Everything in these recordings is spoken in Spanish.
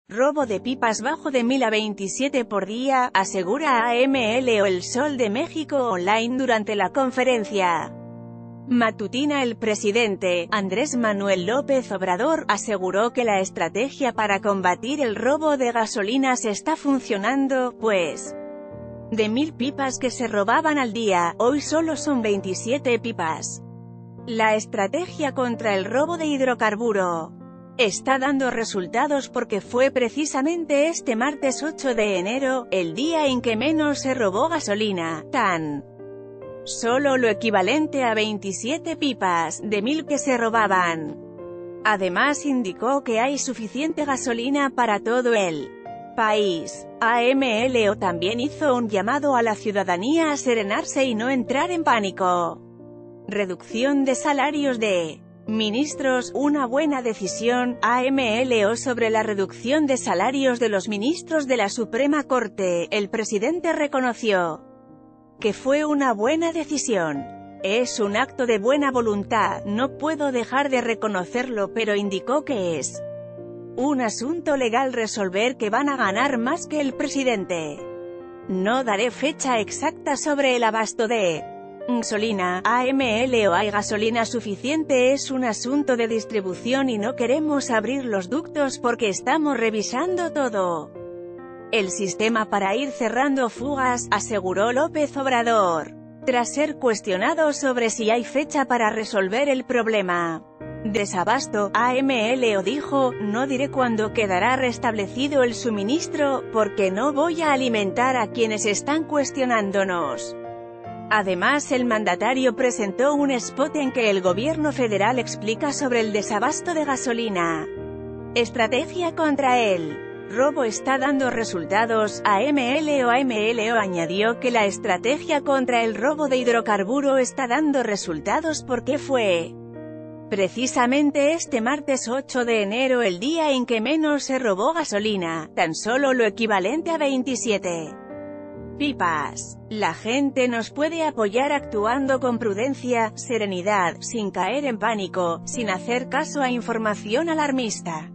Robo de pipas bajo de 1000 a 27 por día, asegura AMLO El Sol de México Online durante la conferencia matutina. El presidente, Andrés Manuel López Obrador, aseguró que la estrategia para combatir el robo de gasolinas está funcionando, pues de 1000 pipas que se robaban al día, hoy solo son 27 pipas. La estrategia contra el robo de hidrocarburo está dando resultados porque fue precisamente este martes 8 de enero, el día en que menos se robó gasolina, tan solo lo equivalente a 27 pipas, de 1000 que se robaban. Además indicó que hay suficiente gasolina para todo el país. AMLO también hizo un llamado a la ciudadanía a serenarse y no entrar en pánico. Reducción de salarios de ministros, una buena decisión. AMLO sobre la reducción de salarios de los ministros de la Suprema Corte. El presidente reconoció que fue una buena decisión. Es un acto de buena voluntad, no puedo dejar de reconocerlo, pero indicó que es un asunto legal resolver que van a ganar más que el presidente. No daré fecha exacta sobre el abasto de gasolina. AMLO hay gasolina suficiente, es un asunto de distribución y no queremos abrir los ductos porque estamos revisando todo el sistema para ir cerrando fugas, aseguró López Obrador, tras ser cuestionado sobre si hay fecha para resolver el problema. Desabasto, AMLO dijo, no diré cuándo quedará restablecido el suministro, porque no voy a alimentar a quienes están cuestionándonos. Además, el mandatario presentó un spot en que el gobierno federal explica sobre el desabasto de gasolina. Estrategia contra el robo está dando resultados. AMLO añadió que la estrategia contra el robo de hidrocarburo está dando resultados porque fue precisamente este martes 8 de enero el día en que menos se robó gasolina, tan solo lo equivalente a 27 pipas. La gente nos puede apoyar actuando con prudencia, serenidad, sin caer en pánico, sin hacer caso a información alarmista.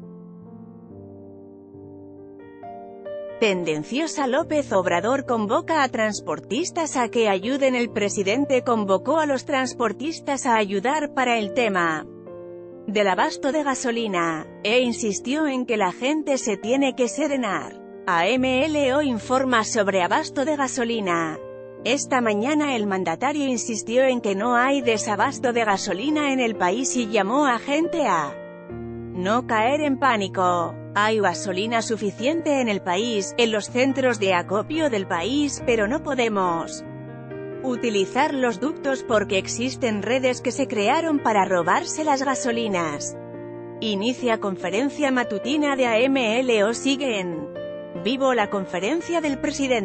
Tendenciosa. López Obrador convoca a transportistas a que ayuden. El presidente convocó a los transportistas a ayudar para el tema del abasto de gasolina, e insistió en que la gente se tiene que serenar. AMLO informa sobre abasto de gasolina. Esta mañana el mandatario insistió en que no hay desabasto de gasolina en el país y llamó a gente a no caer en pánico. Hay gasolina suficiente en el país, en los centros de acopio del país, pero no podemos utilizar los ductos porque existen redes que se crearon para robarse las gasolinas. Inicia conferencia matutina de AMLO. Sigue en vivo la conferencia del presidente.